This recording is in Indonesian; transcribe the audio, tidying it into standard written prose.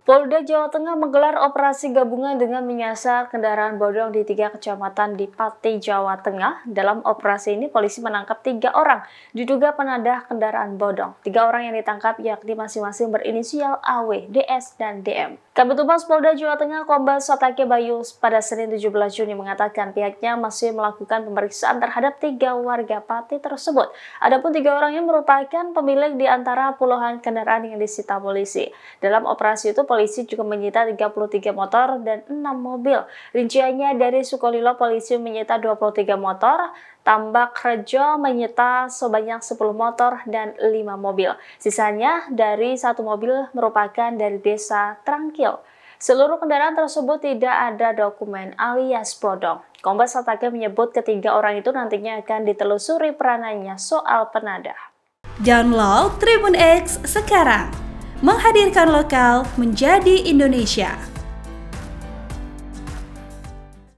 Polda Jawa Tengah menggelar operasi gabungan dengan menyasar kendaraan bodong di 3 kecamatan di Pati, Jawa Tengah. Dalam operasi ini, polisi menangkap 3 orang diduga penadah kendaraan bodong. 3 orang yang ditangkap yakni masing-masing berinisial AW, DS, dan DM. Kabid Humas Polda Jawa Tengah Kombes Satake Bayu pada Senin 17 Juni mengatakan pihaknya masih melakukan pemeriksaan terhadap 3 warga Pati tersebut. Adapun 3 orang yang merupakan pemilik di antara puluhan kendaraan yang disita polisi. Dalam operasi itu, polisi juga menyita 33 motor dan 6 mobil. Rinciannya dari Sukolilo polisi menyita 23 motor, Tambak Rejo menyita sebanyak 10 motor dan 5 mobil. Sisanya dari 1 mobil merupakan dari desa Trangkil. Seluruh kendaraan tersebut tidak ada dokumen alias bodong. Kombes Satake menyebut ketiga orang itu nantinya akan ditelusuri peranannya soal penadah. Download Tribun X sekarang. Menghadirkan lokal menjadi Indonesia.